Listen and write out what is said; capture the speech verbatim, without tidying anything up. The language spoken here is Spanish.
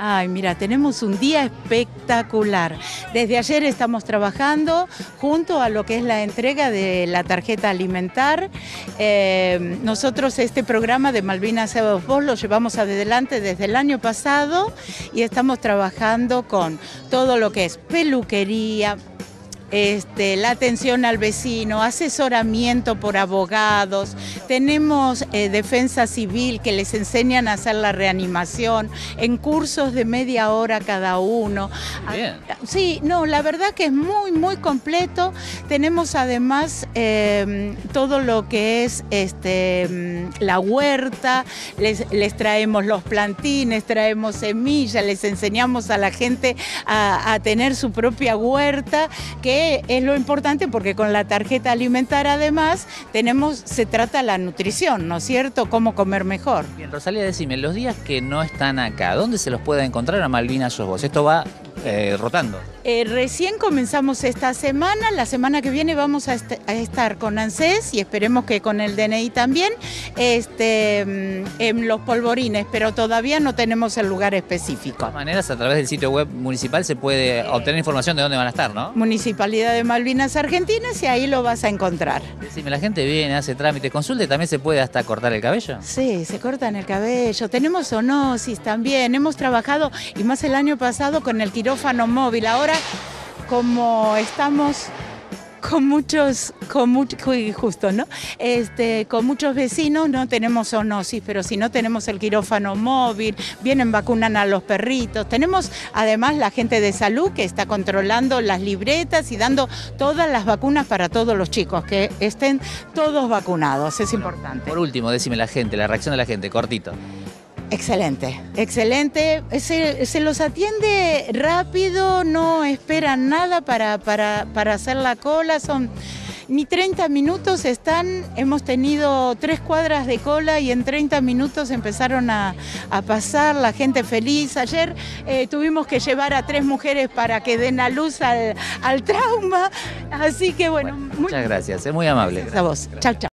Ay, mira, tenemos un día espectacular. Desde ayer estamos trabajando junto a lo que es la entrega de la tarjeta alimentar. Eh, nosotros este programa de Malvinas Evos Vos lo llevamos adelante desde el año pasado y estamos trabajando con todo lo que es peluquería, Este, la atención al vecino, asesoramiento por abogados, tenemos eh, defensa civil que les enseñan a hacer la reanimación en cursos de media hora cada uno. Bien. Sí, no, la verdad que es muy, muy completo. Tenemos además eh, todo lo que es este, la huerta, les, les traemos los plantines, traemos semillas, les enseñamos a la gente a, a tener su propia huerta, que es lo importante porque con la tarjeta alimentar además tenemos, se trata la nutrición, ¿no es cierto? Cómo comer mejor. Bien, Rosalía, decime, los días que no están acá, ¿dónde se los puede encontrar a Malvinas Sos Vos? Esto va eh, rotando. Eh, recién comenzamos esta semana, la semana que viene vamos a, est a estar con ANSES y esperemos que con el D N I también, este, en los polvorines, pero todavía no tenemos el lugar específico. De todas maneras, a través del sitio web municipal se puede eh, obtener información de dónde van a estar, ¿no? Municipalidad de Malvinas Argentinas y ahí lo vas a encontrar. Decime, la gente viene, hace trámite, consulta y también se puede hasta cortar el cabello. Sí, se cortan el cabello, tenemos zoonosis también, hemos trabajado y más el año pasado con el quirófano móvil. Ahora, como estamos con muchos, con mucho, justo, ¿no? Este, con muchos vecinos no tenemos zoonosis, pero si no tenemos el quirófano móvil, vienen, vacunan a los perritos. Tenemos además la gente de salud que está controlando las libretas y dando todas las vacunas para todos los chicos, que estén todos vacunados, es Bueno, importante. Por último, decime la gente, la reacción de la gente, cortito. Excelente, excelente. Se, se los atiende rápido, no esperan nada para, para, para hacer la cola, son ni treinta minutos están, hemos tenido tres cuadras de cola y en treinta minutos empezaron a, a pasar, la gente feliz. Ayer eh, tuvimos que llevar a tres mujeres para que den a luz al, al trauma, así que bueno. bueno muy, muchas gracias, es muy amable. Gracias a vos, chau, chau.